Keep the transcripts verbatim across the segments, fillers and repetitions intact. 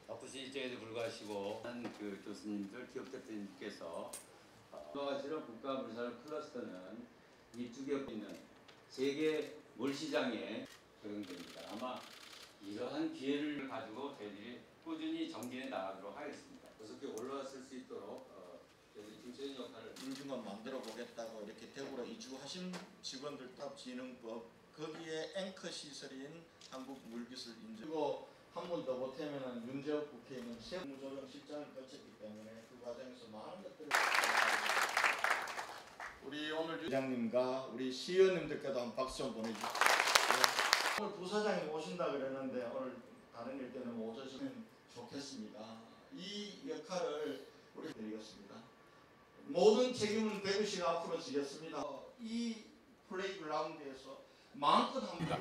바쁘신 일정에도 불구하시고 한 그 교수님들, 기업 대표님께서 이와 국가물산 클러스터는 이 두 개업 있는 세계 몰시장에 적용됩니다. 아마 이러한 기회를 가지고 저희들이 꾸준히 정진해 나가도록 하겠습니다. 그래서 올라왔을 수 있도록 어, 저희들이 중소형 역할을 물중간 만들어 보겠다고 이렇게 대구로 이주하신 직원들 탑진흥법 거기에 앵커 시설인 한국물기술인증 그리고 한 번 더 보태면은 윤재욱 국회의원은 세무조정실장을 거쳤기 때문에 그 과정에서 많은 것들을 우리 오늘 부장님과 우리 시의원님들께도 한 박수 좀 보내주십시오. 네. 오늘 부사장이 오신다 그랬는데 오늘 다른 일 때는 못 오시면 좋겠습니다. 이 역할을 우리 드리겠습니다. 모든 책임은 대구시가 앞으로 지겠습니다. 이 플레이그라운드에서 마음껏 합니다.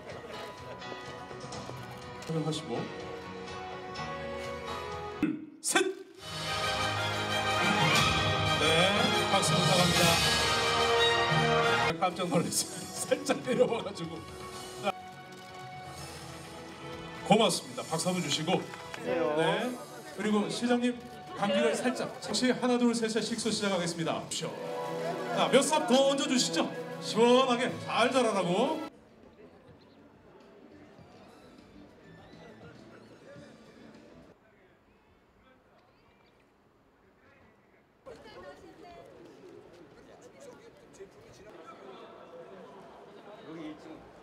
하시고 셋! 네, 박수 부탁합니다. 깜짝 놀랐어요. 살짝 내려와가지고. 고맙습니다. 박수 한번 주시고. 네. 그리고 시장님 감기를 살짝. 혹시 하나 둘 셋에 식수 시작하겠습니다. 자, 몇 삽 더 얹어주시죠. 시원하게 잘 자라라고. 여기 일 층